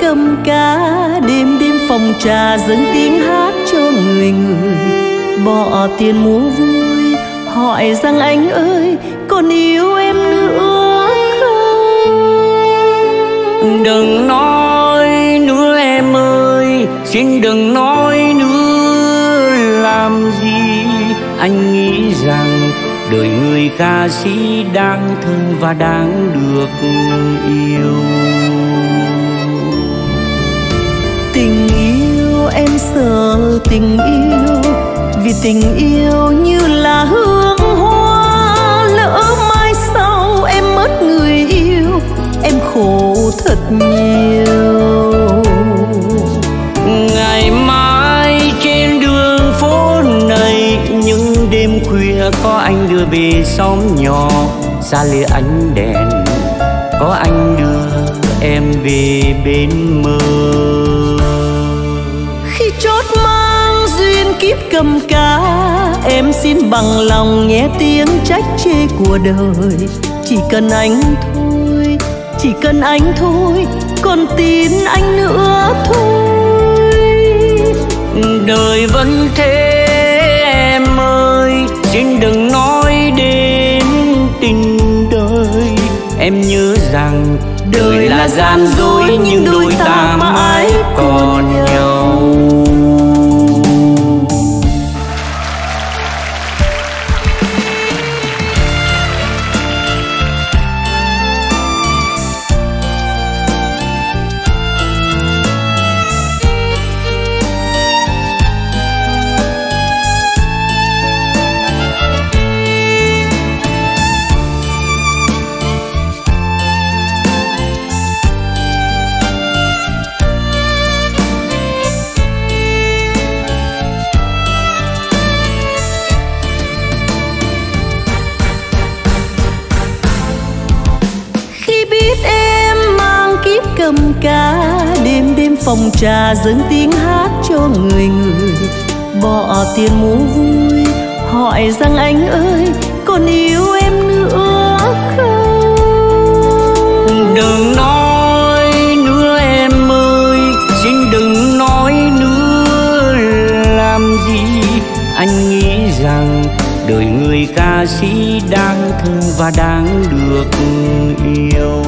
cầm cá, đêm đêm phòng trà dâng tiếng hát cho người người. Bỏ tiền mua vui, hỏi rằng anh ơi còn yêu em nữa không? Đừng nói nữa em ơi, xin đừng nói nữa làm gì. Anh nghĩ rằng đời người ca sĩ đáng thương và đáng được yêu. Tình yêu em sợ tình yêu, vì tình yêu như là hương hoa. Lỡ mai sau em mất người yêu, em khổ thật nhiều. Ngày mai trên đường phố này, những đêm khuya có anh đưa về xóm nhỏ, xa lìa ánh đèn có anh đưa em về bên mơ. Khi chót mang duyên kiếp cầm cá, em xin bằng lòng nghe tiếng trách chê của đời. Chỉ cần anh thôi, chỉ cần anh thôi, còn tin anh nữa thôi. Đời vẫn thế em ơi, xin đừng nói đến tình đời. Em nhớ rằng đời là gian dối, nhưng đôi ta mãi còn nhau. Cầm cá, đêm đêm phòng trà dâng tiếng hát cho người người. Bỏ tiền mua vui, hỏi rằng anh ơi còn yêu em nữa không? Đừng nói nữa em ơi, xin đừng nói nữa làm gì. Anh nghĩ rằng đời người ca sĩ đáng thương và đáng được yêu.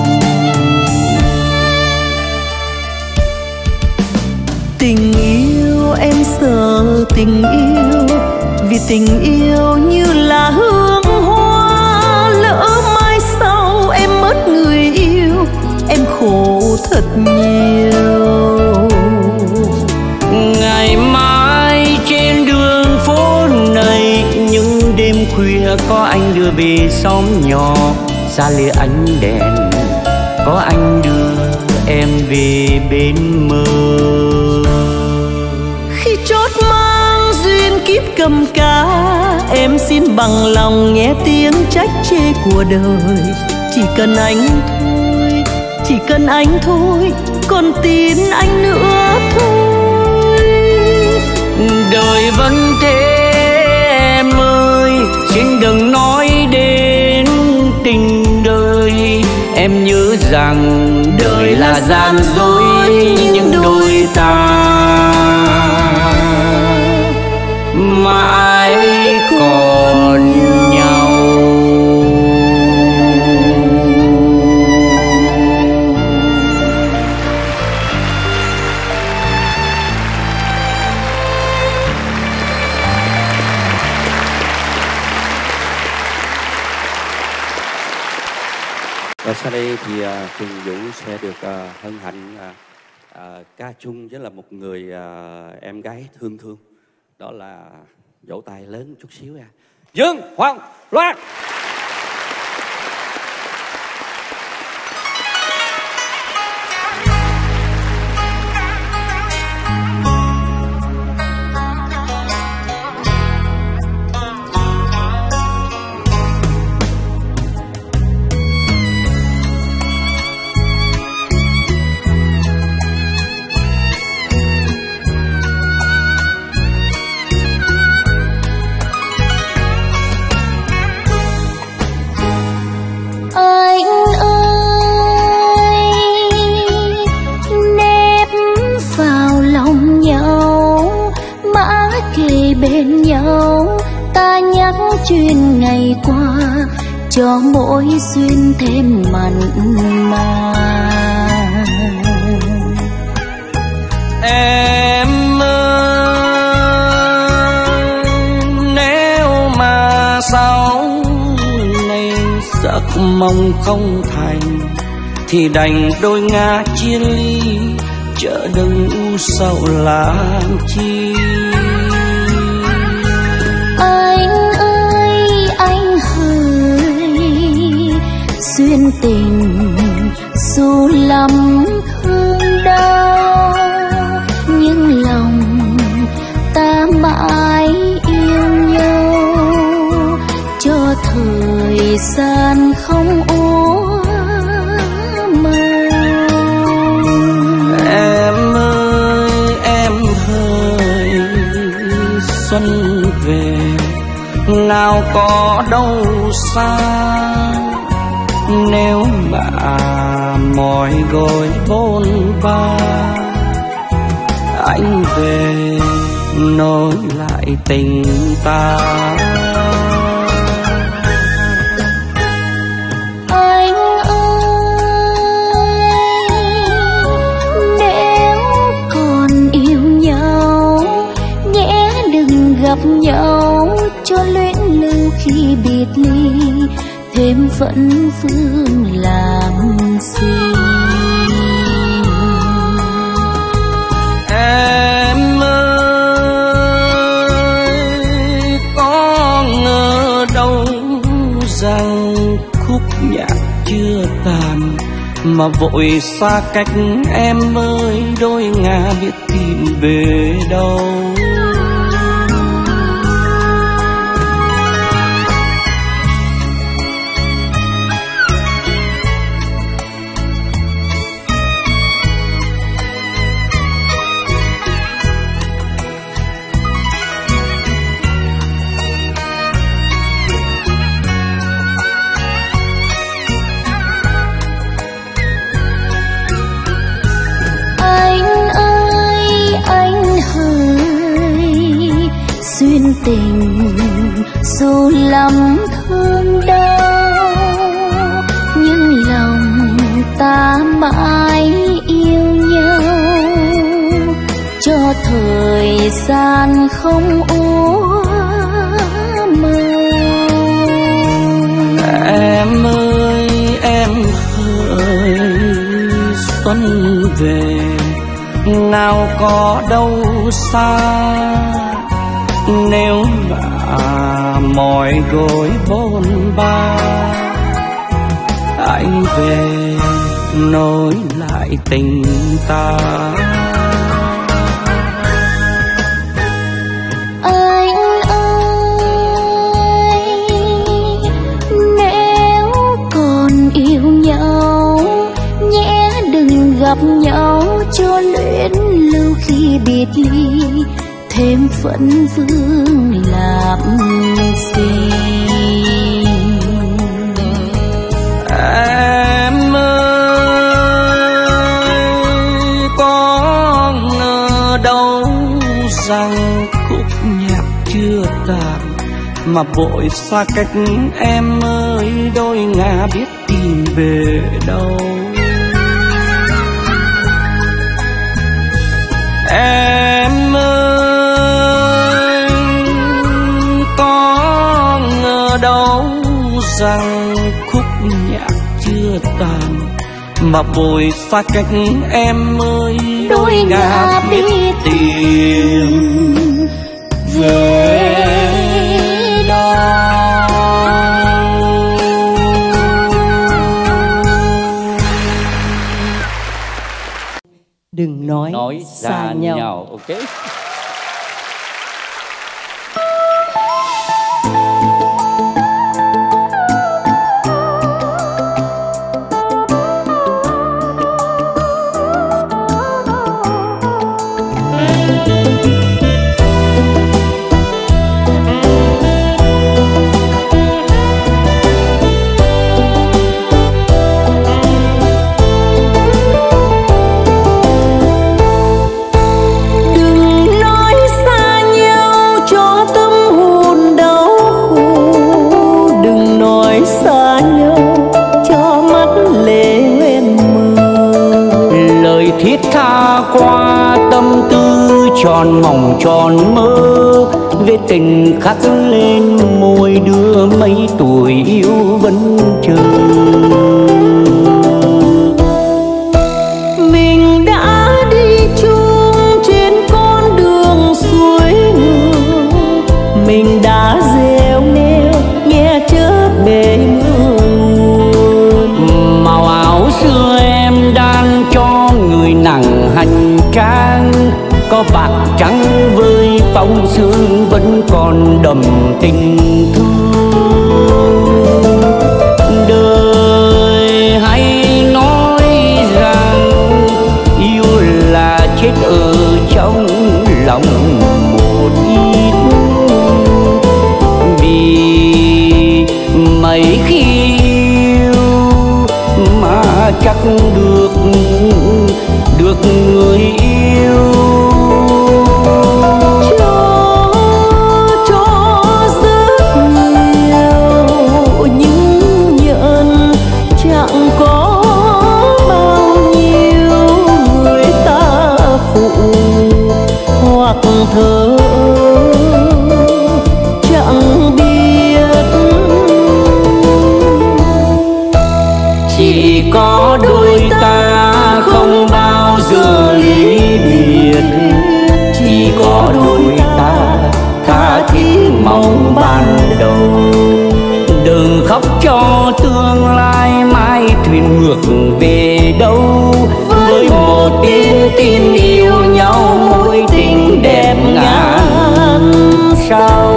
Tình yêu em sợ tình yêu, vì tình yêu như là hương hoa. Lỡ mai sau em mất người yêu, em khổ thật nhiều. Ngày mai trên đường phố này, những đêm khuya có anh đưa về xóm nhỏ, xa lìa ánh đèn có anh đưa em về bên mơ. Khi chót mang duyên kiếp cầm cá, em xin bằng lòng nghe tiếng trách chê của đời. Chỉ cần anh thôi, chỉ cần anh thôi, còn tin anh nữa thôi. Đời vẫn thế em ơi, xin đừng nói đến tình đời. Em nhớ rằng đời là gian dối, nhưng đôi ta mãi còn nhau. Và sau đây thì Tùng Vũ sẽ được hân hạnh ca chung với là một người em gái thương thương. Đó là vỗ tay lớn chút xíu nha. Dương Hoàng Loan. duyên ngày qua, cho mỗi duyên thêm mặn mà. Em ơi, nếu mà sau này giấc mong không thành, thì đành đôi ngả chia ly, chợ đừng u sầu làm chi. Anh ơi anh hỡi, duyên tình dù lắm thương đau, nhưng lòng ta mãi yêu nhau, cho thời gian không úa màu. Em ơi em hỡi, xuân về nào có đâu xa, nếu mà mỏi gối bôn ba, anh về nối lại tình ta. Anh ơi, nếu còn yêu nhau, nhẽ đừng gặp nhau cho luyến lưu khi biệt ly, thêm phẫn vương làm gì. Em ơi, có ngờ đâu rằng khúc nhạc chưa tàn, mà vội xa cách em ơi, đôi ngả biết tìm về đâu. Duyên tình dù lắm thương đau, nhưng lòng ta mãi yêu nhau, cho thời gian không úa màu. Em ơi em hỡi, xuân về nào có đâu xa, nếu mà mỏi gối bôn ba, anh về nối lại tình ta. Anh ơi, nếu còn yêu nhau, nhẽ đừng gặp nhau cho luyến lưu khi biệt ly, thêm phẫn vương làm gì. Em ơi, có ngờ đâu rằng khúc nhạc chưa tàn, mà vội xa cách em ơi, đôi ngả biết tìm về đâu. Em ơi, có ngờ đâu rằng khúc nhạc chưa tàn, mà vội xa cách em ơi, đôi ngả biết tìm về đâu. Đừng nói xa nhau. Ok. Đừng đời thiết tha qua, tâm tư tròn mộng tròn mơ, vết tình khắc lên môi đưa mấy tuổi yêu vẫn chờ. Mình đã đi chung trên con đường suối ngược, mình đã gieo neo nghe chớp bể mưa nguồn. Màu áo xưa em đan cho người nặng hành trang, có bạc trắng với phong sương vẫn còn đậm tình thương. Đời hay nói rằng yêu là chết ở trong lòng một ít, vì mấy khi yêu mà chắc được người yêu. Thơ chẳng biết, chỉ có đôi ta không bao giờ ly biệt, chỉ có đôi ta tha thiết mong ban đầu. Đừng khóc cho tương lai mai thuyền ngược về đâu, với một tiếng tin yêu nhau mối tình đẹp ngàn sao.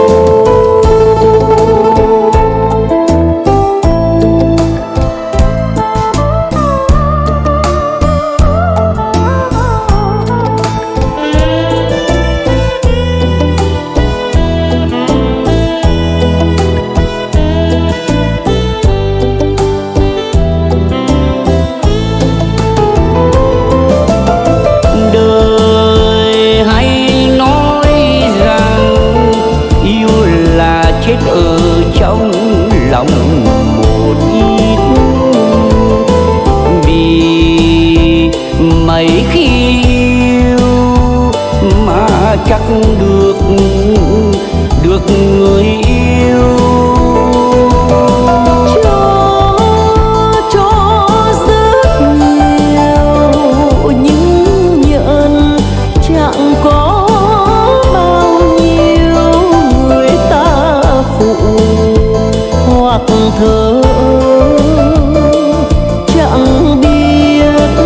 Ở trong lòng một ít, vì mấy khi yêu mà chắc được người yêu. Cho rất nhiều nhưng nhận chẳng có bao nhiêu người ta phụ hoặc thơ chẳng biết,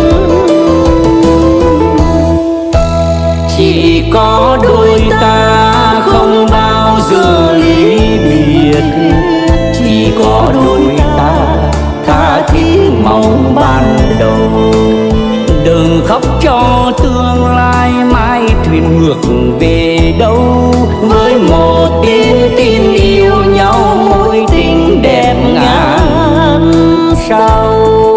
chỉ có đôi ta không bao giờ ly biệt, chỉ có đôi ta tha thiết mong ban đầu. Đừng khóc cho tương lai mai thuyền ngược về đâu, với một tiếng tin yêu nhau mối tình đẹp ngàn sao.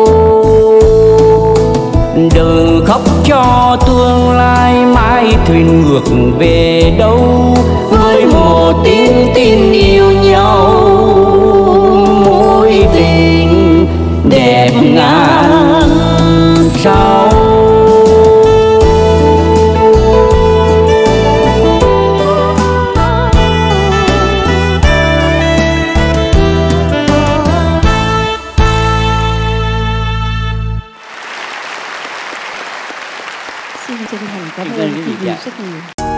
Đừng khóc cho tương lai mai thuyền ngược về đâu, với một tiếng tin yêu nhau mối tình đẹp ngàn sao. Xin chân thành cảm ơn chị Diệu rất nhiều.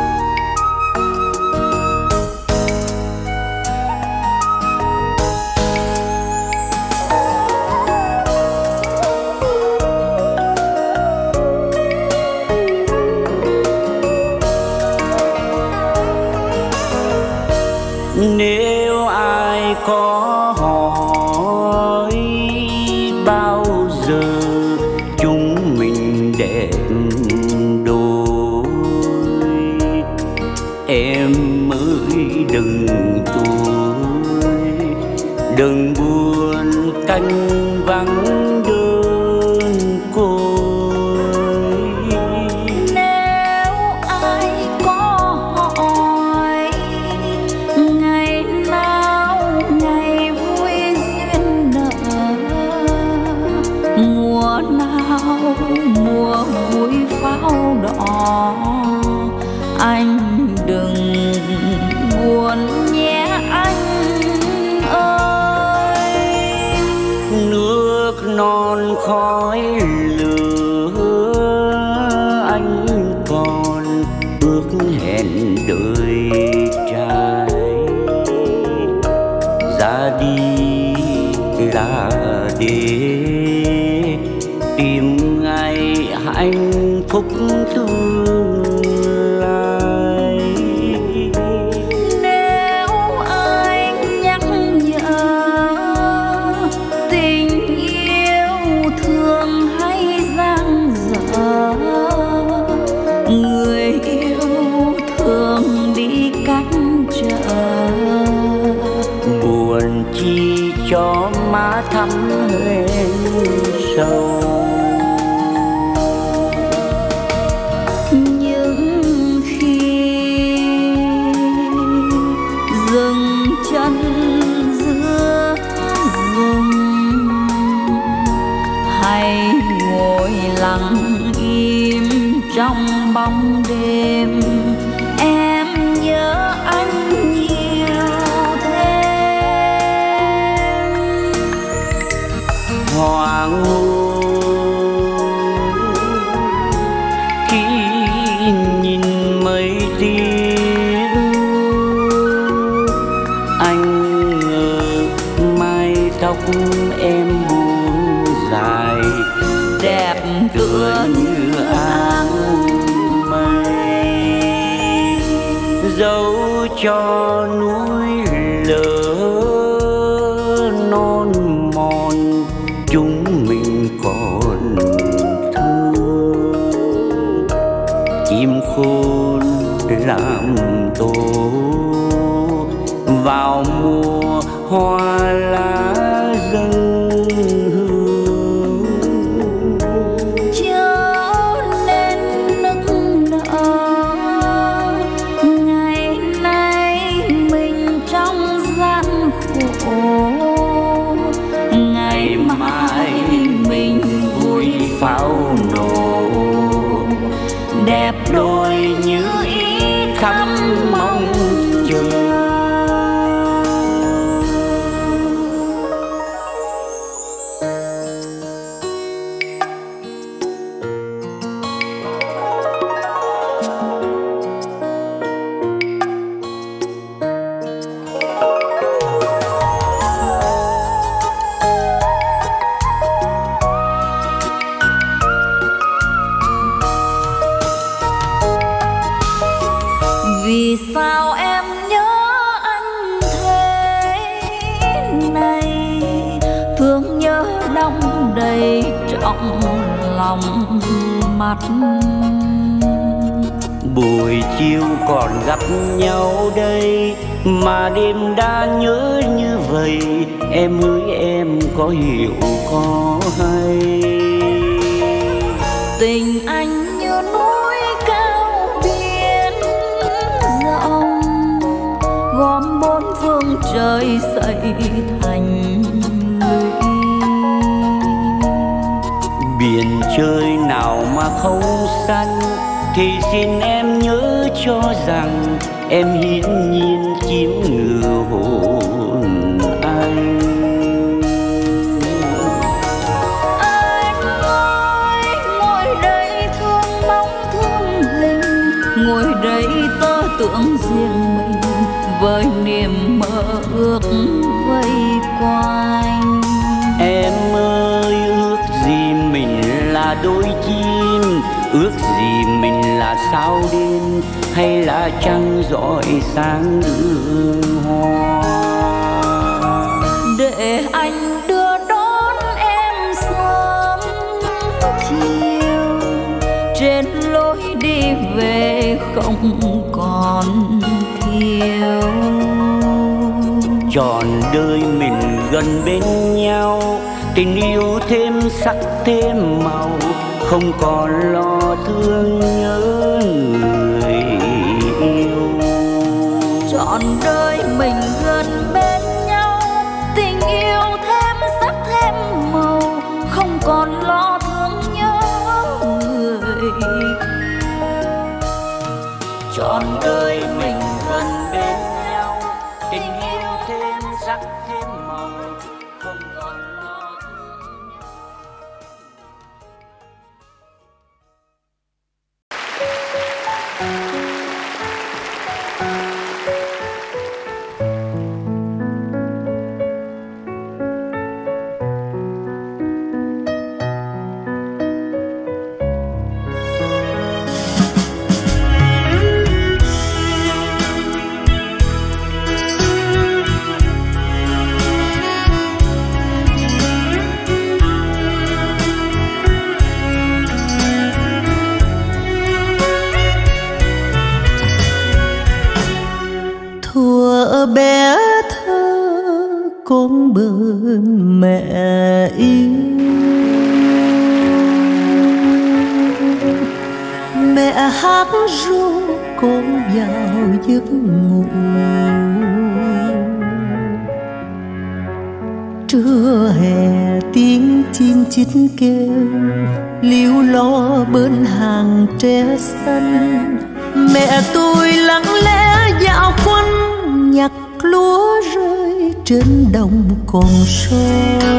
Nếu ai có hỏi bao giờ chúng mình đẹp đôi, em mới đừng tuổi, đừng buồn canh vắng đơn côi. Nếu ai có hỏi ngày nào ngày vui duyên nợ, mùa nào mùa anh đừng buồn nhé anh ơi. Nước non khói lửa anh còn ước hẹn đời trai, ra đi là để tìm ngày hạnh phúc tương lai. Nếu anh nhắc nhở tình yêu thương hay dang dở, người yêu thường đi cách trở, buồn chi cho má thắm lên sâu. Nhưng khi dừng chân giữa rừng, hay ngồi lặng im trong bóng đêm, em nhớ anh nhiều thêm. Hoàng khi nhìn mây tím, anh ngờ mái tóc em buông dài, Đẹp tựa như áng mây, dấu cho núi lở non mòn chúng mình còn thương. Chim khôn làm tổ vào mùa hoa lá dâng hương, chớ nên nức nở. Ngày nay mình trong gian khổ, ngày mai mình vui pháo nổ đẹp đôi như ý thắm mong chờ. Vì sao em nhớ anh thế này, thương nhớ đong đầy trong lòng mắt. buổi chiều còn gặp nhau đây, mà đêm đã nhớ như vậy. Em ơi em có hiểu có hay, tình anh như núi cao biển rộng, gom bốn phương trời xây thành lũy. biển trời nào mà không xanh, thì xin em nhớ cho rằng em hiển nhiên chiếm ngự hồn anh. Anh ơi ngồi đây thương bóng thương hình, ngồi đây tơ tưởng riêng mình với niềm mơ ước vây quanh. Em ơi ước gì mình là đôi chim, ước gì mình là sao đêm, hay là trăng rọi sáng đường hoa. Để anh đưa đón em sớm chiều, trên lối đi về không còn thiếu. Trọn đời mình gần bên nhau, tình yêu thêm sắc thêm màu, không còn lo thương nhớ người yêu. Trọn đời mình gần bên nhau, tình yêu thêm sắc thêm màu, không còn lo thương nhớ người yêu. trọn đời mình gần bên nhau, tình yêu thêm sắc thêm màu, không còn lo thương. Thuở bé thơ con bên mẹ yêu, mẹ hát ru con vào giấc ngủ. Trưa hè tiếng chim chít kêu líu lo bên hàng tre xanh, mẹ tôi lặng lẽ dạo quanh nhặt lúa rơi trên đồng còn sót.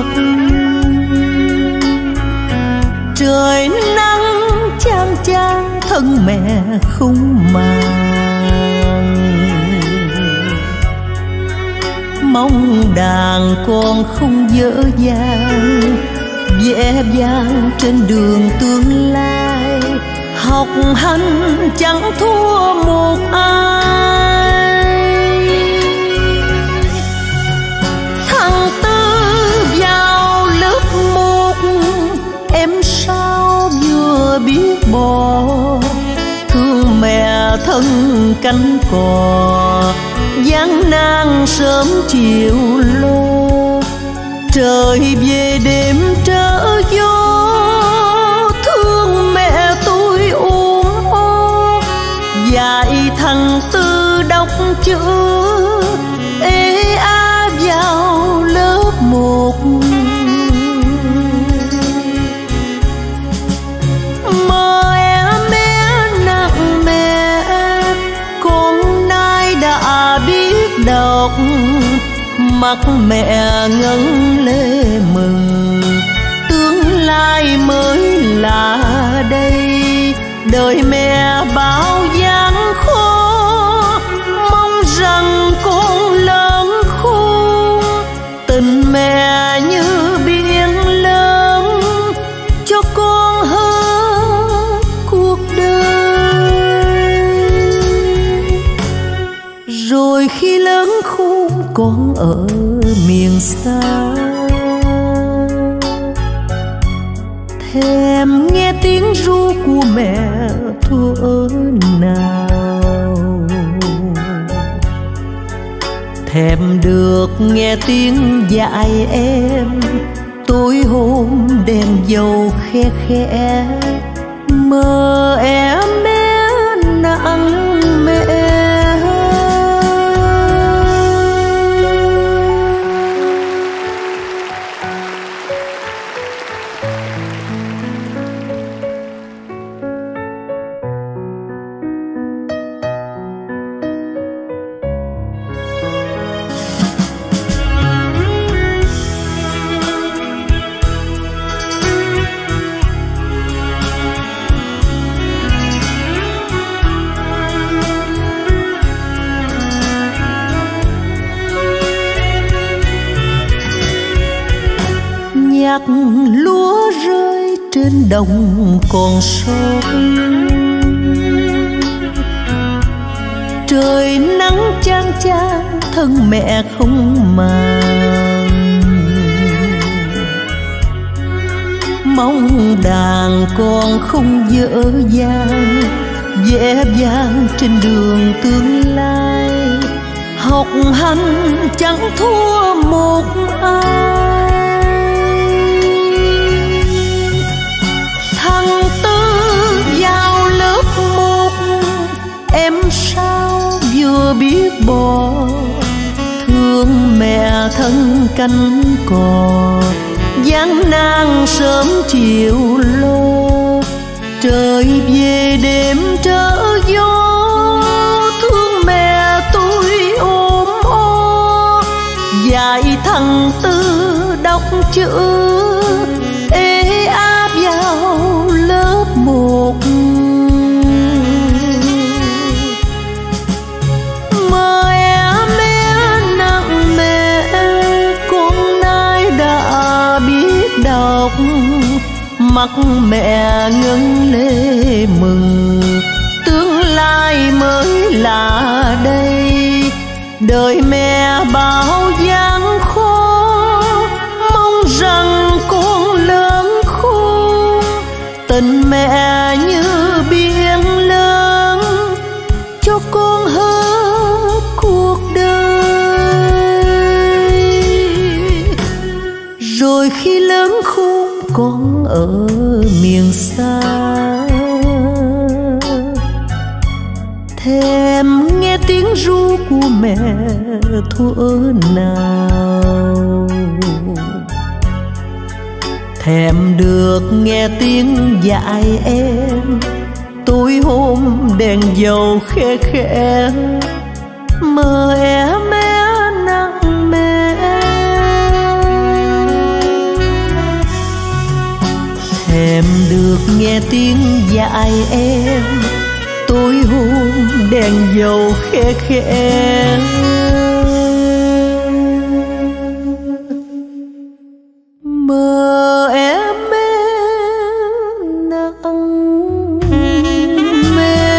Trời nắng chang chang thân mẹ không màng, mong đàn con không dở dang, vẽ vang trên đường tương lai, học hành chẳng thua một ai. Thằng Tư vào lớp 1, em sao vừa biết bỏ, thương mẹ thân cánh cò, gian nan sớm chiều lo. Trời về đêm trở gió, thương mẹ tôi ôm ô, dạy thằng Tư đọc chữ ê a vào lớp 1. Mơ mẹ nặng mẹ, con nay đã biết đọc, mắt mẹ ngấn lệ mừng, tương lai mới là đây. Đời mẹ bao gian khó, mong rằng con lớn khôn, tình mẹ như biển lớn cho con hết cuộc đời. Rồi khi lớn khôn con ở miền xa, thèm nghe tiếng ru của mẹ thuở nào, thèm được nghe tiếng dạy em tối hôm đèn dầu khe khẽ. Mơ mẹ nặng mẹ. Nhặt lúa rơi trên đồng còn sót, trời nắng chang chang thân mẹ không màng, mong đàn con không dở dang, vẽ vang trên đường tương lai, học hành chẳng thua một ai. Thằng Tư vào lớp 1, em sao vừa biết bỏ, thương mẹ thân cánh cò, gian nan sớm chiều lo. Trời về đêm trở gió, hằng tư đọc chữ ê áp vào lớp một. Mơ em nặng mẹ con nay đã biết đọc, mắt mẹ ngân lệ mừng tương lai mới là đây. Đời mẹ bao gian khó, mong rằng con lớn khôn. Tình mẹ như biển lớn, cho con hết cuộc đời. Rồi khi lớn khôn con ở miền xa, thèm nghe tiếng ru của mẹ thuở nào. Thèm được nghe tiếng dạy em tối hôm đèn dầu khe khẽ. Mơ em nặng mẹ, thèm được nghe tiếng dạy em tối hôm đèn dầu khe khẽ. Mơ em nặng mẹ.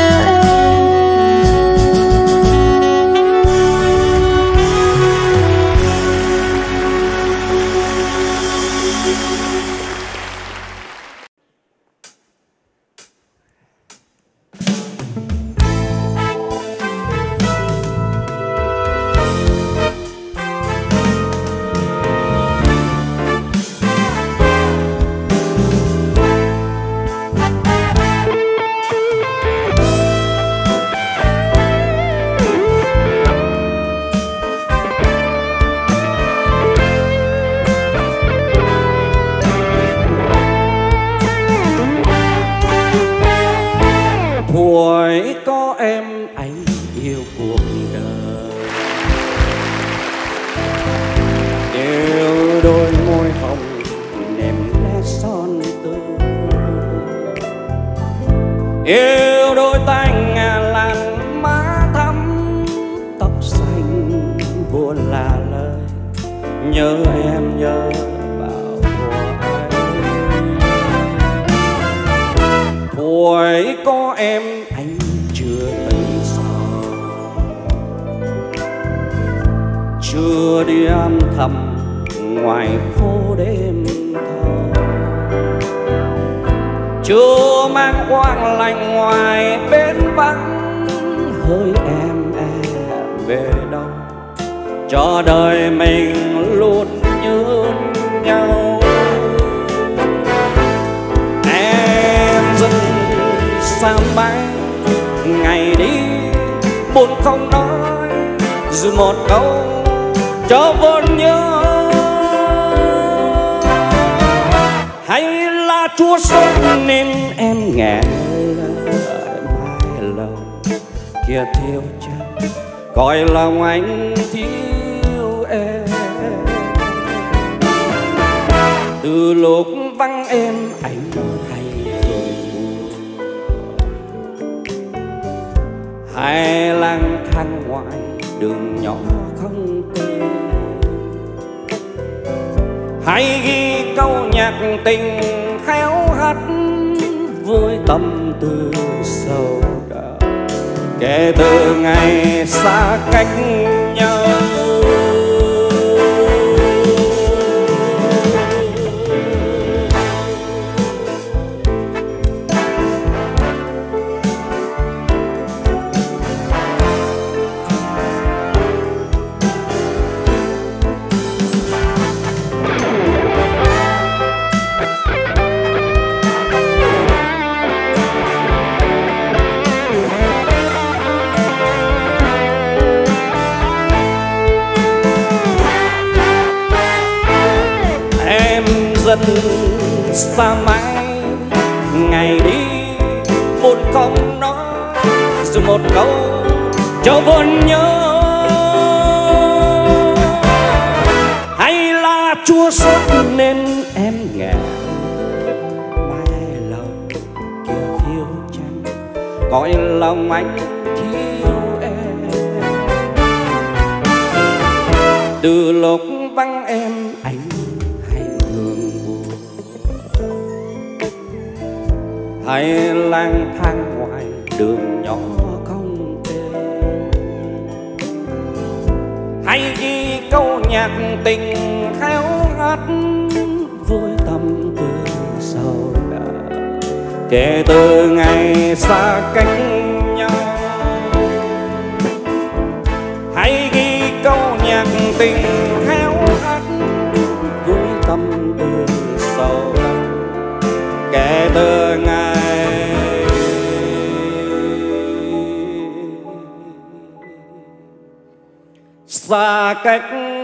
Tuổi có em anh yêu cuộc đời, yêu đôi môi hồng ném nét son tươi, yêu đôi tay ngà làn má thắm tóc xanh buồn là lời. Nhớ em nhớ bao của anh. Tuổi có em anh chưa từng sợ, chưa đi âm thầm ngoài phố đêm thơ, chưa mang quang lạnh ngoài bến vắng. Hỡi em về đâu, cho đời mình luôn nhớ nhau. Em dừng xa mãi ngày đi buồn không nói, dù một câu cho vẫn nhớ. Hay là Chúa sống nên em nghẹn mãi lòng kia thiếu chắc, coi lòng anh thiếu em. Từ lúc vắng em anh hay rồi buồn, hay lang thang ngoài đường nhỏ không tên, hay ghi câu nhạc tình khéo hắt với tâm tư sâu đậm. Kể từ ngày xa cách nhau, dần xa mãi ngày đi buồn không nói, dù một câu cho buồn nhớ. Hay cõi lòng anh thiếu em. Từ lúc vắng em anh hay thường buồn, hay lang thang ngoài đường nhỏ không tên, hay ghi câu nhạc tình héo hắt vui tâm tư sầu đã. Kể từ ngày xa cách nhau, hay ghi câu nhạc tình héo hắt vui tâm tư sầu đau. Kể từ ngày xa cách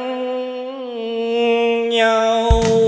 nhau.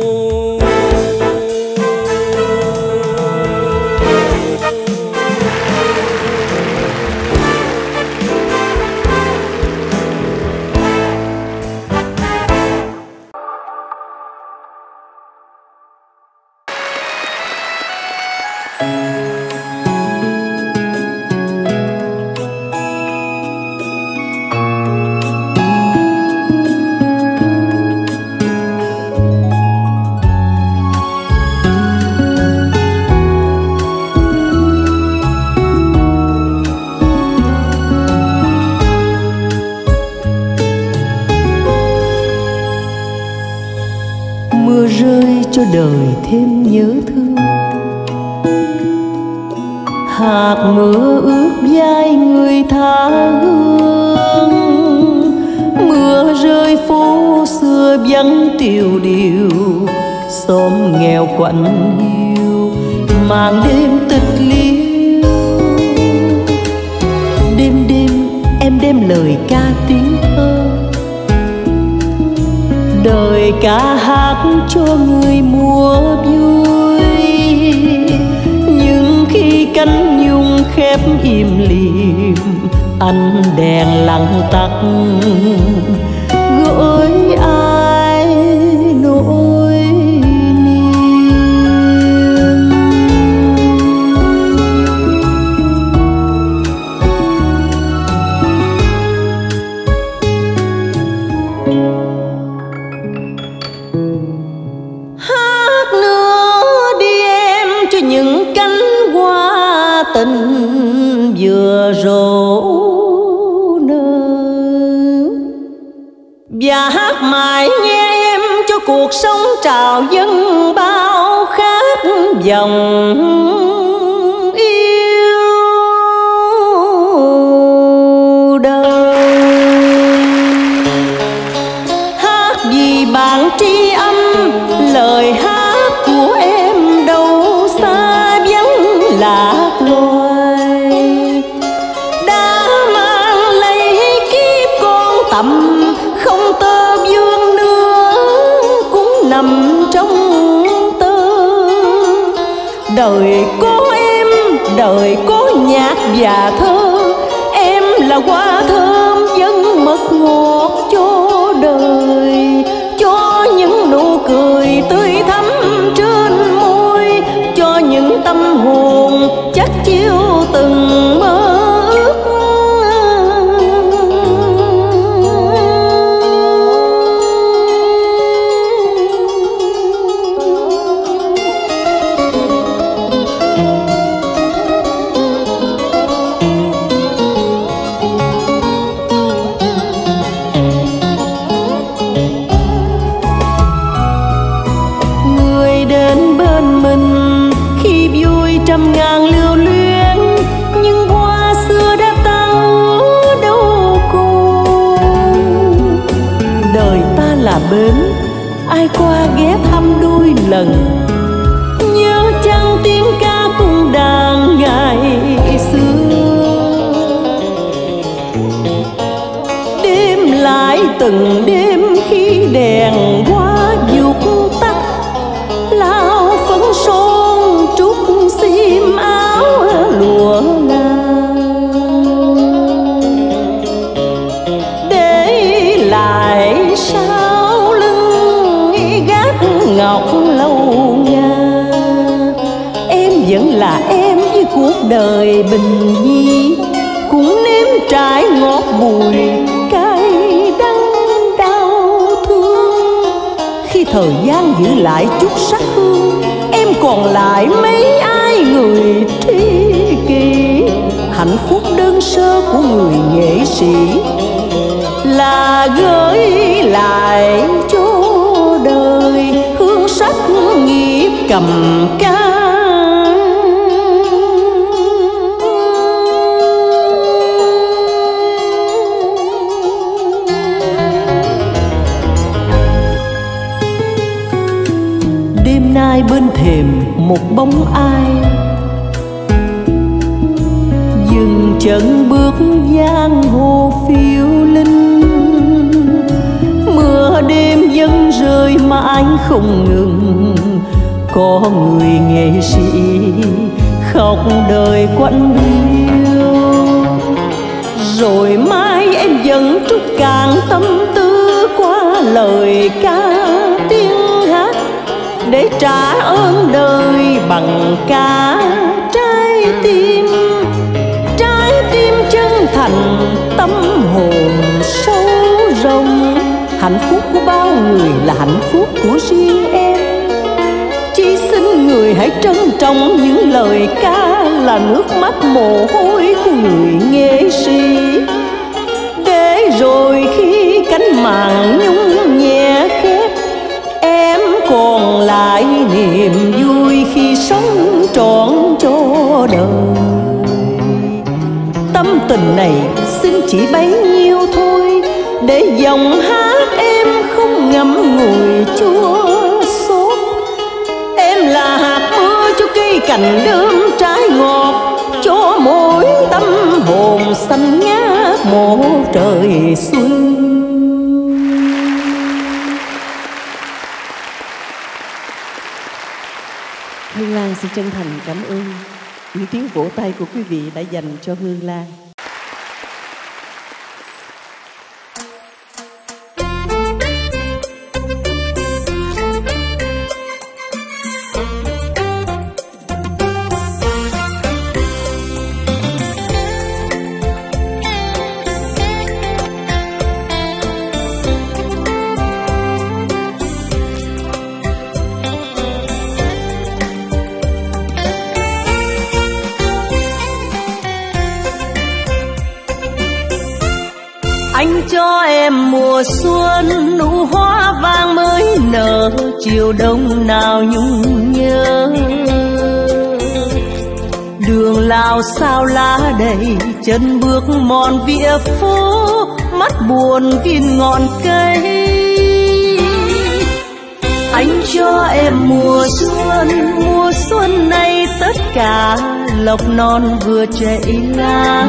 Mưa rơi cho đời thêm nhớ thương, hạt mưa ướt vai người tha hương. Mưa rơi phố xưa vắng triều điệu, xóm nghèo quạnh hiu màn đêm tịch liêu. Đêm đêm em đem lời ca tiếng thơ, đời ca hát cho người mùa vui. Nhưng khi cánh nhung khép im lìm, ánh đèn lặng tắt gửi ai nỗi niềm. Hát nữa đi em cho những cánh hoa tình vừa rộ nở, và hát mãi nghe em cho cuộc sống trào dâng bao khát vọng yêu đời. Hát vì bạn tri âm, lời hát của em đâu xa vắng lạc loài, đã mang lấy kiếp con tầm không tơ vương nữa cũng nằm trong tơ. Đời có em, đời có nhạc và thơ, em là hoa thơm vẫn mật ngọt cho đời, cho những nụ cười tươi thắm trên môi, cho những tâm hồn chắc chiêu từng mơ ước. Người đến bên mình khi vui trăm ngàn lưu luyến, nhưng hoa xưa đã tan úa đâu còn. Đời ta là bến, ai qua ghé thăm đôi lần, nhớ chăng tiếng ca cung đàn ngày xưa. Đêm lại từng đêm khi đèn hoa vụt tắt, lao phấn son trút xiêm áo lụa nàng, để lại sau lưng gác ngọc lâu nga. Em vẫn là em với cuộc đời đời bình di, cũng nếm trải ngọt bùi cay đắng đau thương. Khi thời gian giữ lại chút sắc hương, em còn lại mấy ai người tri kỷ. Hạnh phúc đơn sơ của người nghệ sĩ là gửi lại cho đời hương sắc nghiệp cầm ca. Đêm nay bên thềm một bóng ai dừng chân bước giang hồ phiêu linh. Mưa đêm vẫn rơi mà anh không ngừng. Có người nghệ sĩ khóc đời quạnh hiu. Rồi mai em vẫn trút cạn tâm tư qua lời ca tiếng hát, để trả ơn đời bằng cả trái tim. Trái tim chân thành, tâm hồn sâu rộng. Hạnh phúc của bao người là hạnh phúc của riêng em. Chỉ xin người hãy trân trọng những lời ca là nước mắt mồ hôi của người nghệ sĩ. Để rồi khi cánh màn nhung nhẹ khép, em còn lại niềm vui khi sống trọn cho đời. Tâm tình này xin chỉ bấy nhiêu thôi, để dòng hát em không ngậm ngùi chua xót. Em là hạt mưa cho cây cành đơm trái ngọt, cho mỗi tâm hồn xanh ngát một trời xuân. Hương Lan xin chân thành cảm ơn những tiếng vỗ tay của quý vị đã dành cho Hương Lan. Anh cho em mùa xuân nụ hoa vàng mới nở, chiều đông nào nhung nhớ. Đường lao sao lá đầy, chân bước mòn vỉa phố, mắt buồn viên ngọn cây. Anh cho em mùa xuân này tất cả lộc non vừa chảy lá.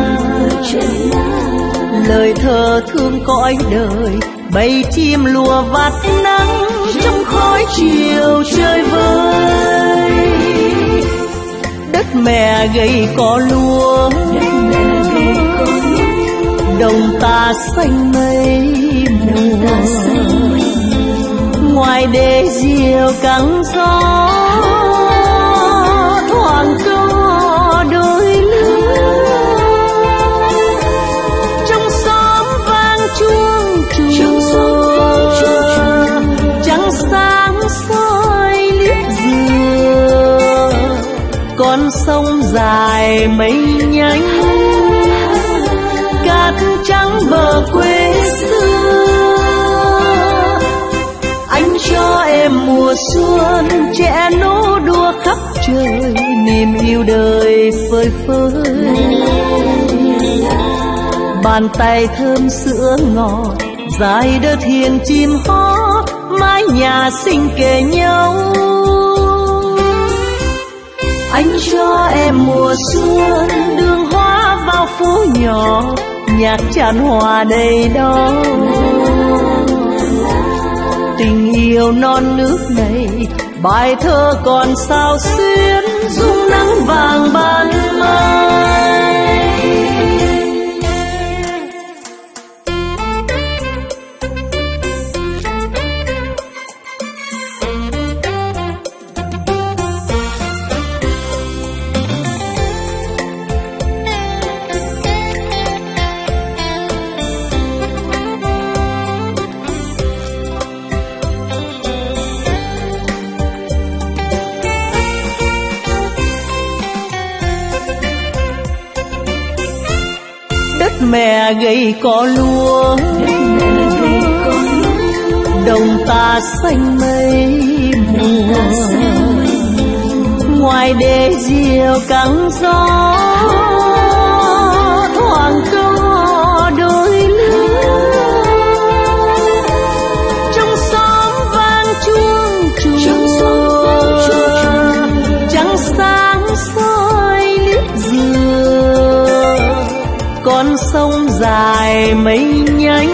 Lời thơ thương cõi đời, bầy chim lùa vạt nắng trong khói chiều trời vơi. Đất mẹ gầy cỏ lúa, đồng ta xanh mây mùa. Ngoài đê diều căng gió, thoảng có đôi lứa. Trong xóm vang chuông chùa, trăng sáng soi liếp dừa. Con sông dài mây nhánh, cát trắng bờ quê xưa. Anh cho em mùa xuân trẻ nô đua khắp trời, niềm yêu đời phơi phới. Bàn tay thơm sữa ngọt, dài đơ thiền chim hót, mái nhà xinh kề nhau. Anh cho em mùa xuân đường hoa vào phố nhỏ, nhạc tràn hòa đầy đó. Tình yêu non nước này, bài thơ còn sao xuyến, dung nắng vàng ban mai. mẹ gầy có lúa, đồng ta xanh mây mùa, ngoài đê diều căng gió thoảng có đôi lứa, trong xóm vang chuông chùa, trăng sáng soi liếc dừa, con sông dài mây nhánh,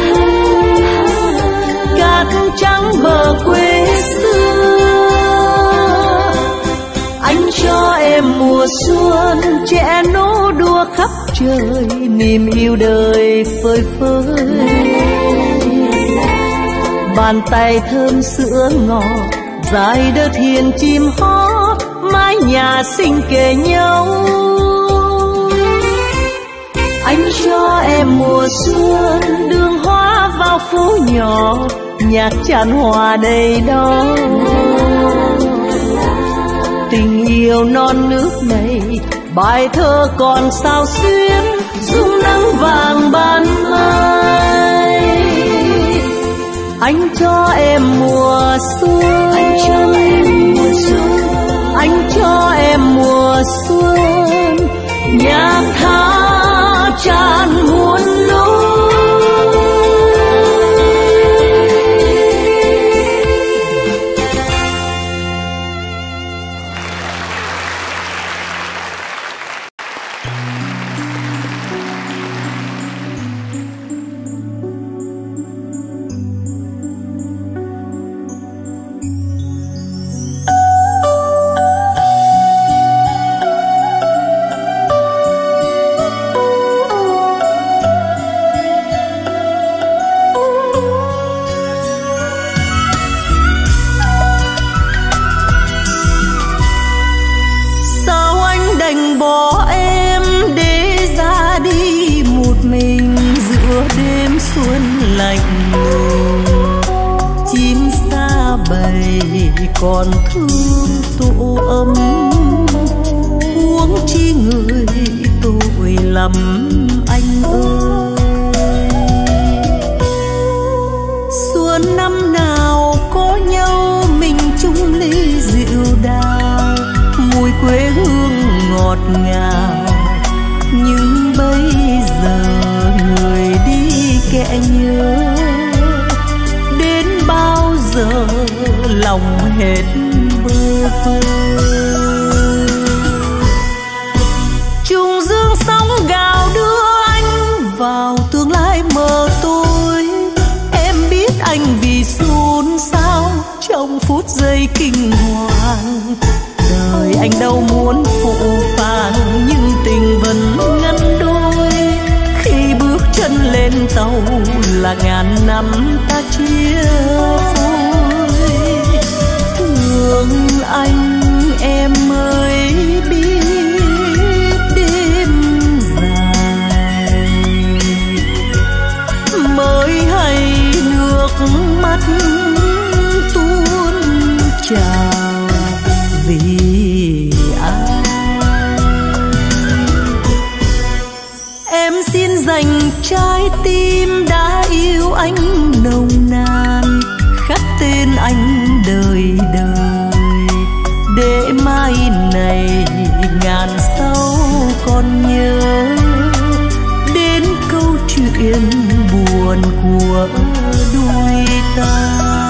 cát trắng bờ quê xưa. Anh cho em mùa xuân trẻ nô đua khắp trời, niềm yêu đời phơi phới. Bàn tay thơm sữa ngọt, dài đơ thiền chim hót, mái nhà xinh kề nhau. Anh cho em mùa xuân đường hoa vào phố nhỏ, nhạc tràn hòa đầy đó. Tình yêu non nước này, bài thơ còn sao xuyến, dung nắng vàng ban mai. Anh cho em mùa xuân, anh cho em mùa xuân, anh cho em mùa xuân, nhạc tha tràn muôn lối. Còn thương tổ ấm, huống chi người tôi lầm anh ơi. Xuân năm nào có nhau mình chung ly rượu đào, mùi quê hương ngọt ngào. Nhưng bây giờ người đi kẻ nhớ, đến bao giờ lòng hết bơ vơ. Trùng dương sóng gào đưa anh vào tương lai mờ tối. Em biết anh vì xôn xao trong phút giây kinh hoàng. Đời anh đâu muốn phụ phàng, nhưng tình vẫn ngăn đôi. Khi bước chân lên tàu là ngàn năm ta chia phôi. Thương anh em mới biết đêm dài, mới hay nước mắt tuôn trào vì ai. Em xin dành trái tim đã yêu anh nồng nàn, khắc tên anh đời đời, để mai này ngàn sau còn nhớ đến câu chuyện buồn của đôi ta.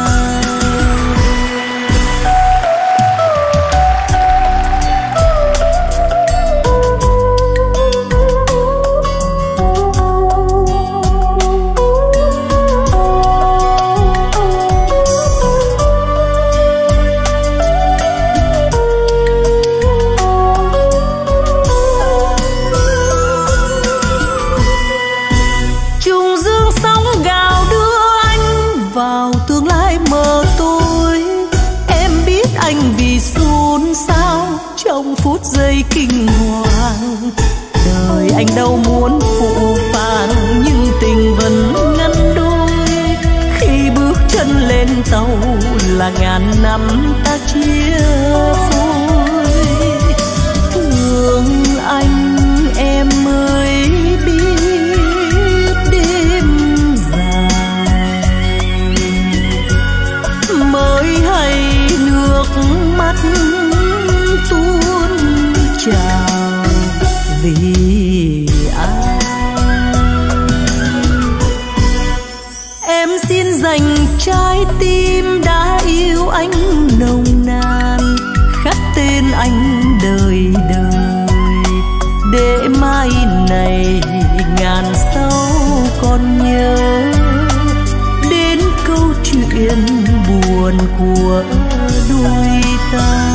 Phút giây kinh hoàng, đời anh đâu muốn phụ phàng, nhưng tình vẫn ngăn đôi. Khi bước chân lên tàu là ngàn năm ta chia phôi. Thương anh em mới biết vì ai. Em xin dành trái tim đã yêu anh nồng nàn, khắc tên anh đời đời, để mai này ngàn sau còn nhớ đến câu chuyện buồn của đôi ta.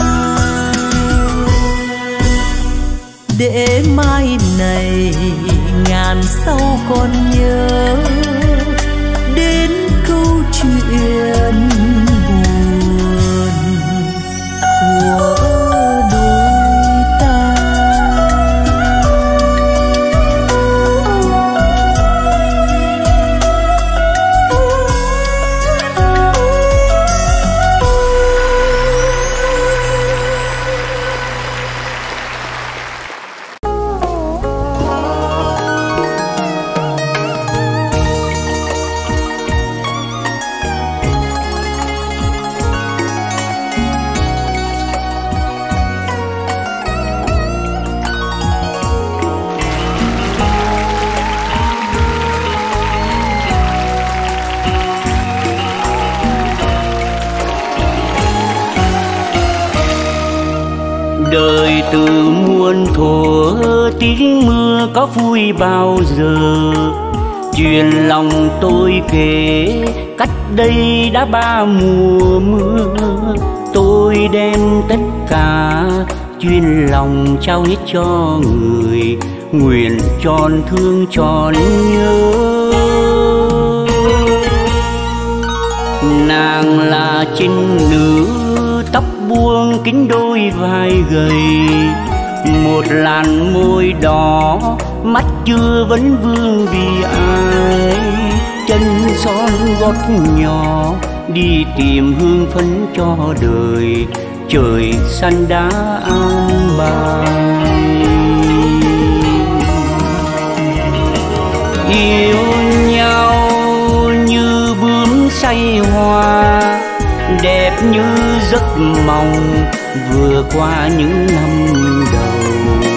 Để mai này ngàn sau còn nhớ đến câu chuyện buồn của đôi ta. Đời từ muôn thuở tiếng mưa có vui bao giờ, chuyện lòng tôi kể cách đây đã 3 mùa mưa. Tôi đem tất cả chuyên lòng trao hết cho người, nguyện tròn thương tròn nhớ. Nàng là trinh nữ tóc buông kính đôi vai gầy, một làn môi đỏ mắt chưa vấn vương vì ai. Chân son gót nhỏ đi tìm hương phấn cho đời, trời xanh đã an bài. Yêu nhau như bướm say hoa, đẹp như giấc mộng vừa qua những năm đầu.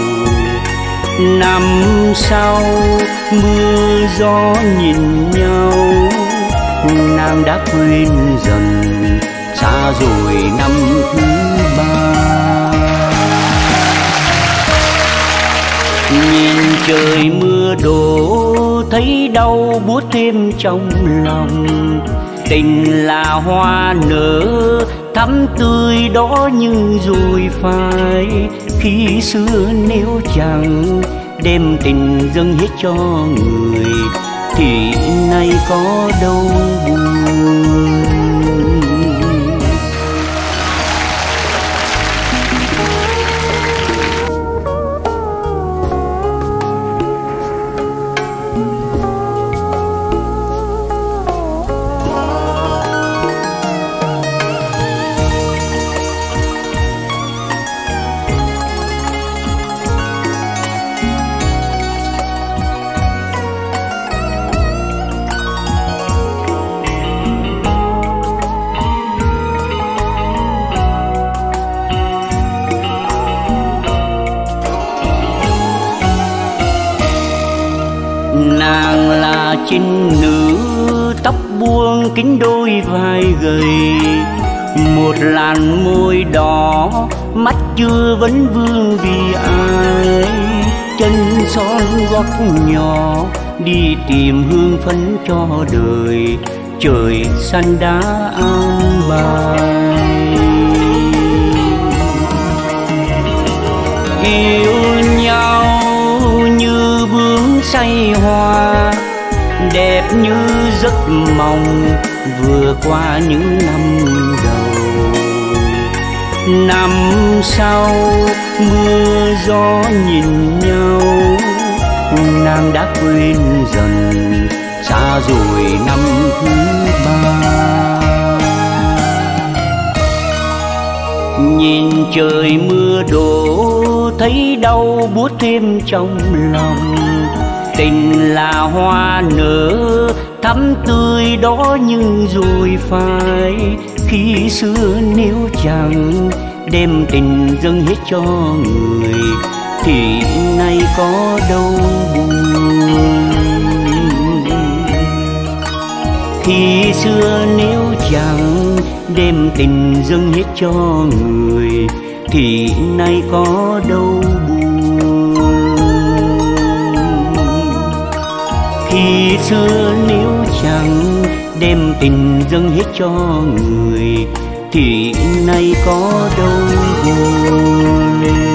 Năm sau mưa gió nhìn nhau, nàng đã quên dần xa rồi năm thứ 3. Nhìn trời mưa đổ thấy đau buốt thêm trong lòng, tình là hoa nở thắm tươi đó nhưng rồi phai. Khi xưa nếu chẳng đem tình dâng hết cho người thì nay có đâu buồn. Nàng là trinh nữ tóc buông kính đôi vai gầy, một làn môi đỏ mắt chưa vấn vương vì ai. Chân son gót nhỏ đi tìm hương phấn cho đời, trời xanh đã an bài. Yêu nhau như bướm say hoa, đẹp như giấc mộng vừa qua những năm đầu. Năm sau mưa gió nhìn nhau, nàng đã quên dần xa rồi năm thứ 3. Nhìn trời mưa đổ thấy đau buốt thêm trong lòng, tình là hoa nở thắm tươi đó nhưng rồi phai. Khi xưa nếu chẳng đem tình dâng hết cho người thì nay có đâu buồn. Khi xưa nếu chẳng đem tình dâng hết cho người thì nay có đâu buồn. Khi xưa nếu chẳng đem tình dâng hết cho người thì nay có đâu buồn.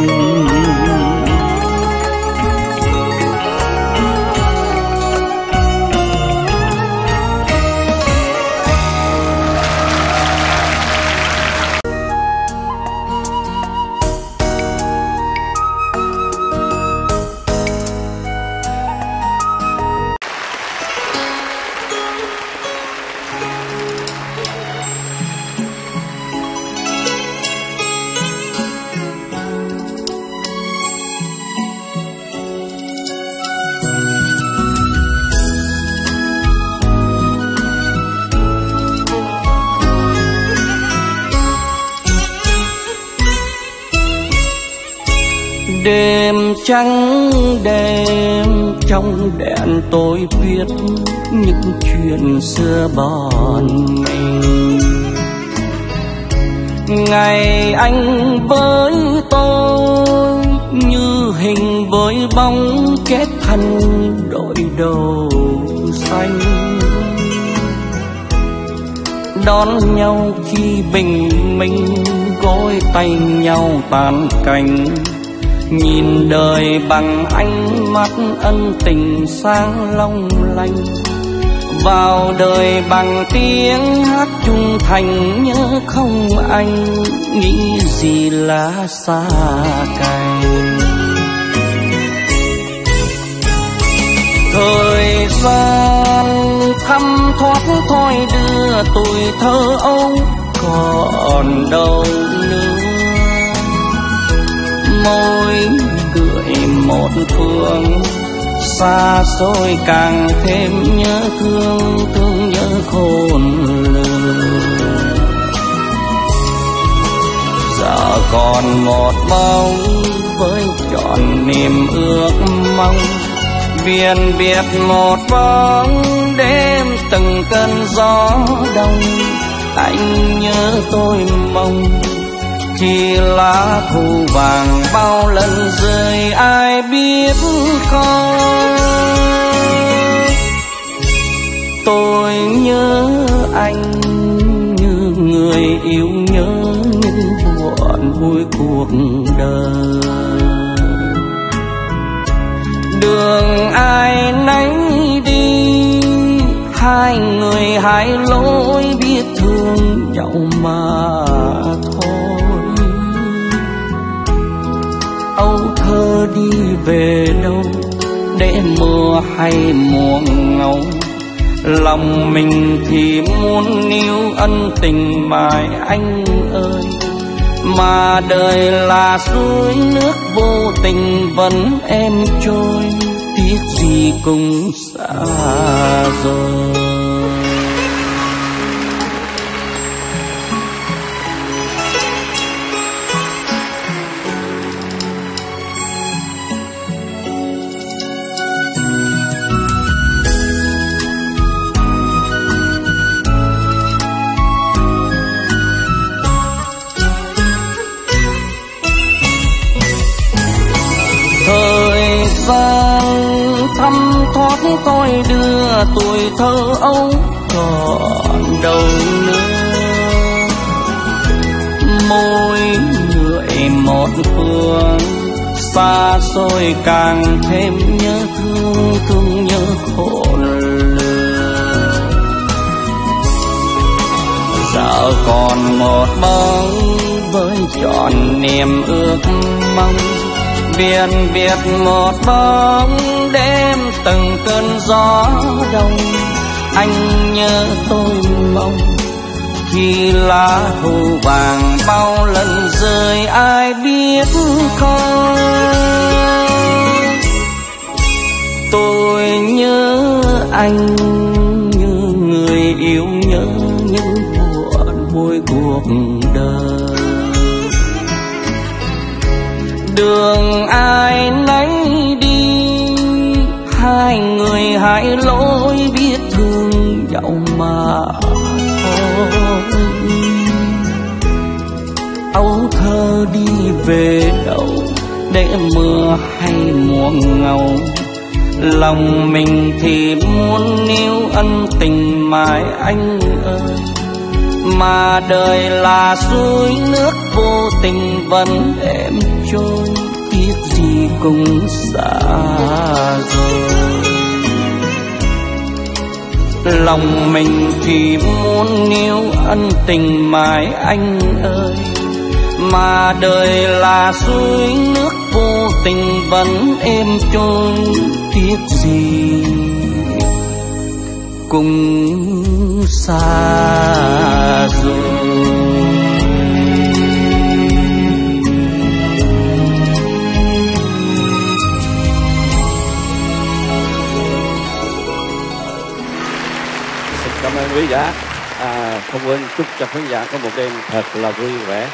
Đêm trắng đêm trong đèn tôi viết những chuyện xưa bọn mình. Ngày anh với tôi như hình với bóng kết thân đội đầu xanh, đón nhau khi bình minh gối tay nhau tàn cành. Nhìn đời bằng ánh mắt ân tình sáng long lanh, vào đời bằng tiếng hát trung thành. Nhớ không anh nghĩ gì là xa cày. Thời gian thăm thoát thôi đưa tuổi thơ ấu còn đâu nữa. Môi gửi một phương xa xôi càng thêm nhớ thương, thương nhớ khôn lường. Giờ còn một bóng với trọn niềm ước mong, biển biệt một bóng đêm từng cơn gió đông. Anh nhớ tôi mong khi lá thu vàng bao lần rơi ai biết không. Tôi nhớ anh như người yêu nhớ những buồn vui cuộc đời. Đường ai nấy đi, hai người hai lối biết thương nhau mà thôi. Âu thơ đi về đâu để mưa hay mùa ngâu, lòng mình thì muốn níu ân tình mãi anh ơi. Mà đời là suối nước vô tình vẫn em trôi, tiếc gì cũng xa rồi. Thăm thoát tôi đưa tuổi thơ ấu còn đâu nữa. Môi người một phương xa xôi càng thêm nhớ thương, thương nhớ khôn lường. Giờ còn một bóng với trọn niềm ước mong, biển biệt một bóng đêm từng cơn gió đông. Anh nhớ tôi mong khi lá thu vàng bao lần rơi ai biết không. Tôi nhớ anh như người yêu nhớ những buồn vui cuộc đời. Đường ai về đâu để mưa hay mùa ngâu. Lòng mình thì muốn níu ân tình mãi anh ơi, mà đời là suối nước vô tình vẫn êm trôi, tiếc gì cũng xa rồi. Lòng mình thì muốn níu ân tình mãi anh ơi, mà đời là suối nước vô tình vẫn êm trôi, tiếc gì cũng xa rồi. Cảm ơn quý giả. Không quên chúc cho khán giả có một đêm thật là vui vẻ.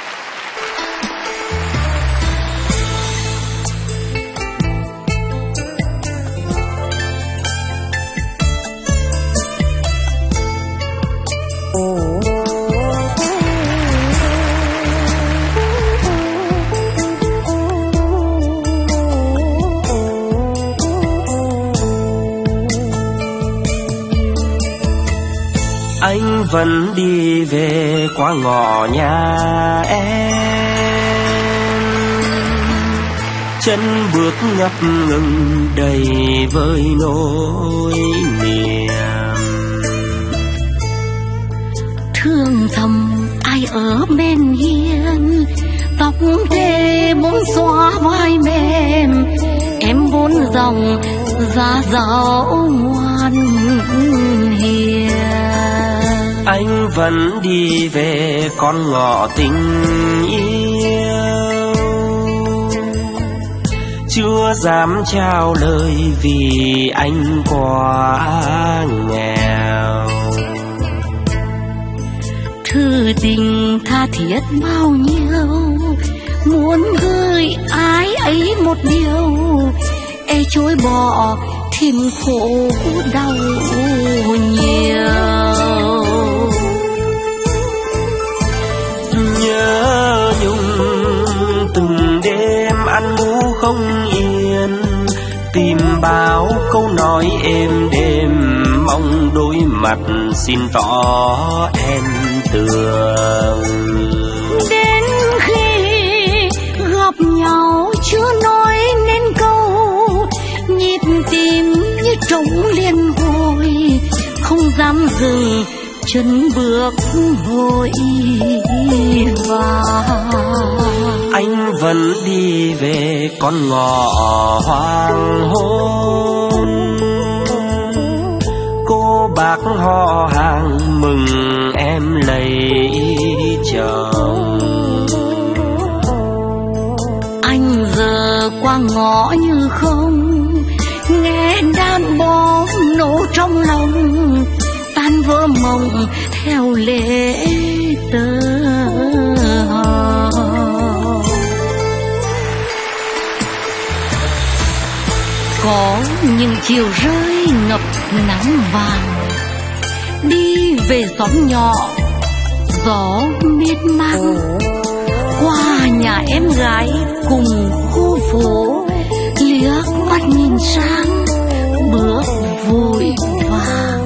Anh vẫn đi về qua ngõ nhà em, chân bước ngập ngừng đầy với nỗi niềm. Thương thầm ai ở bên hiên, tóc thề muốn xóa vai mềm, em bốn dòng giá dấu ngoan hiền. Anh vẫn đi về con ngõ tình yêu, chưa dám trao lời vì anh quá nghèo. Thư tình tha thiết bao nhiêu, muốn gửi ai ấy một điều, e chối bỏ thêm khổ đau nhiều. Nhớ nhung từng đêm ăn ngủ không yên, tìm bao câu nói êm đềm, mong đôi mặt xin tỏ em tường. Đến khi gặp nhau chưa nói nên câu, nhịp tim như trống liên hồi, không dám dừng chân bước vội vào. Anh vẫn đi về con ngõ hoàng hôn, cô bác họ hàng mừng em lấy chồng. Anh giờ qua ngõ như không, nghe đàn bom nổ trong lòng, tan vỡ mộng theo lễ tơ hò. Có những chiều rơi ngập nắng vàng, đi về xóm nhỏ gió miết mang, qua nhà em gái cùng khu phố, liếc mắt nhìn sang bước vội vàng.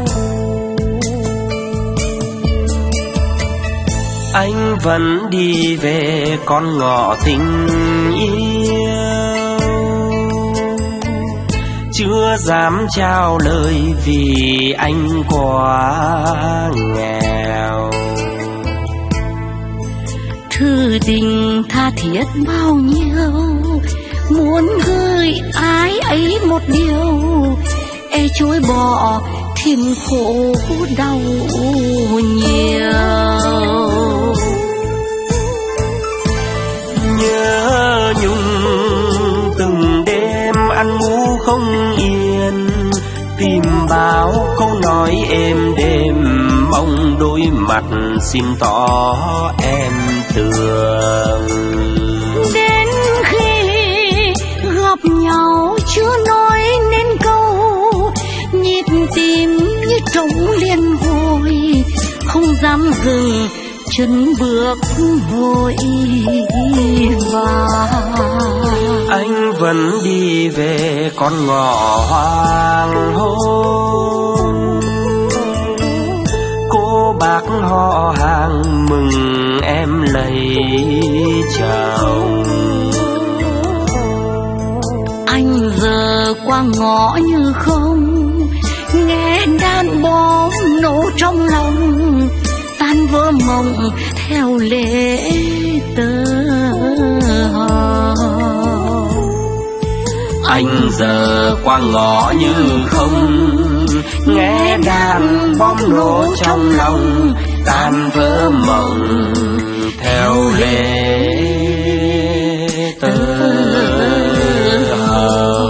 Anh vẫn đi về con ngõ tình yêu, chưa dám trao lời vì anh quá nghèo. Thư tình tha thiết bao nhiêu, muốn gửi ai ấy một điều, e chối bỏ thêm khổ đau nhiều. Nhớ nhung từng đêm ăn ngủ không yên, tìm bao câu nói êm đềm, mong đôi mặt xin tỏ em tường. Đến khi gặp nhau chưa nói nên câu, nhịp tim như trống liên hồi, không dám dừng chân bước vội vàng. Anh vẫn đi về con ngõ hoàng hôn, cô bác họ hàng mừng em lấy chồng. Anh giờ qua ngõ như không, nghe đàn bom nổ trong lòng, tan vỡ mộng theo lễ tơ hò. Anh giờ qua ngõ như không, nghe đàn bom nổ trong lòng, tan vỡ mộng theo lễ tơ hò.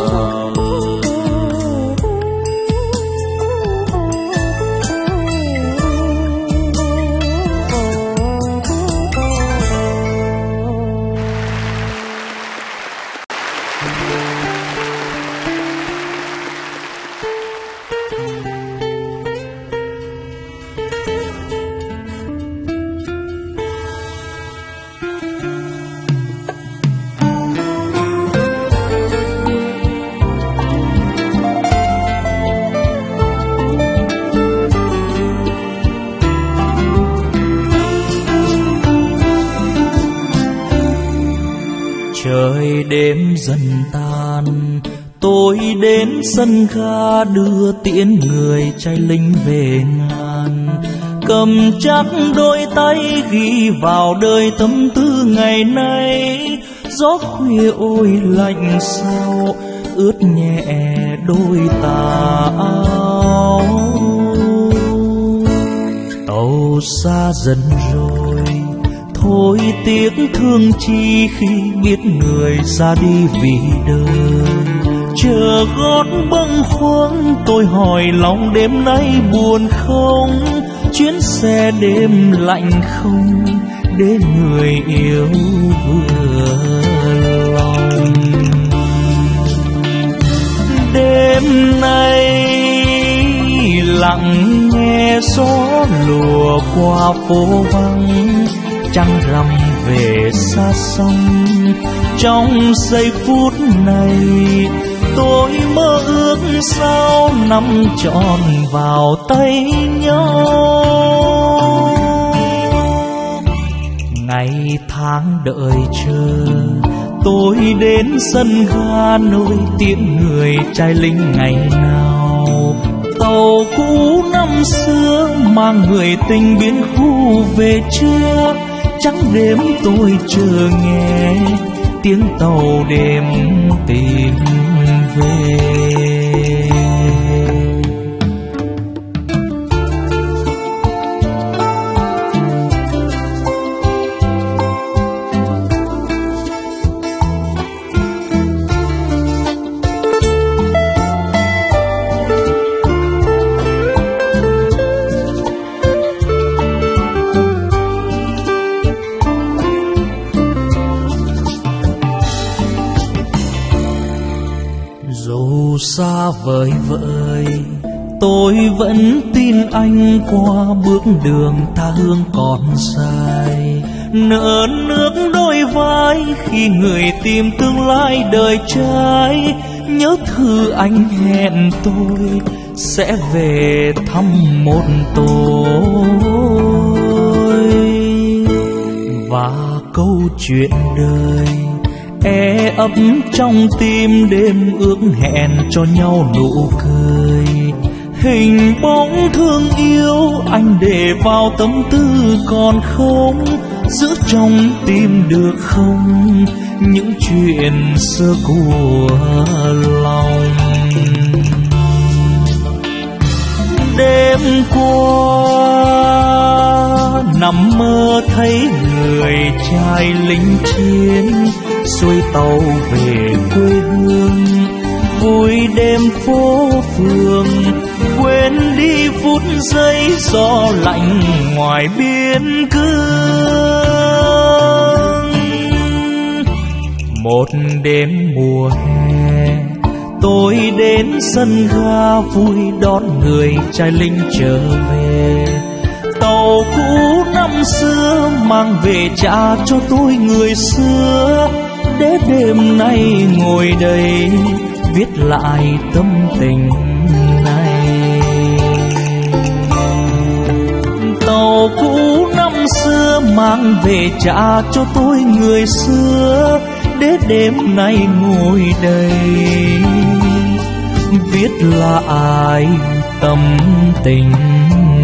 Trời đêm dần tan, tôi đến sân ga đưa tiễn người trai lính về ngàn. Cầm chắc đôi tay ghi vào đời tâm tư ngày nay. Gió khuya ôi lạnh sao ướt nhẹ đôi tà áo. Tàu xa dần rồi, thôi tiếc thương chi khi biết người ra đi vì đời. Chờ gót bâng khuâng tôi hỏi lòng đêm nay buồn không, chuyến xe đêm lạnh không để người yêu vừa lòng. Đêm nay lặng nghe gió lùa qua phố vắng, trăng rằm về xa xăm. Trong giây phút này tôi mơ ước sao nắm trọn vào tay nhau. Ngày tháng đợi chờ tôi đến sân ga nơi tiễn người trai lính ngày nào. Tàu cũ năm xưa mang người tình biến khu về chưa. Trắng đêm tôi chờ nghe tiếng tàu đêm tìm về. Xa vời vợi tôi vẫn tin anh qua bước đường tha hương còn dài. Nợ nước đôi vai khi người tìm tương lai đời trai. Nhớ thư anh hẹn tôi sẽ về thăm một tối. Và câu chuyện đời ấp trong tim đêm ước hẹn cho nhau nụ cười. Hình bóng thương yêu anh để vào tâm tư còn không, giữ trong tim được không những chuyện xưa của lòng. Đêm qua nằm mơ thấy người trai lính chiến xuôi tàu về quê hương, vui đêm phố phường, quên đi phút giây gió lạnh ngoài biên cương. Một đêm mùa hè tôi đến sân ga vui đón người trai lính trở về. Tàu Tàu cũ năm xưa mang về trả cho tôi người xưa, để đêm nay ngồi đây viết lại tâm tình này. Tàu cũ năm xưa mang về trả cho tôi người xưa, để đêm nay ngồi đây viết lại tâm tình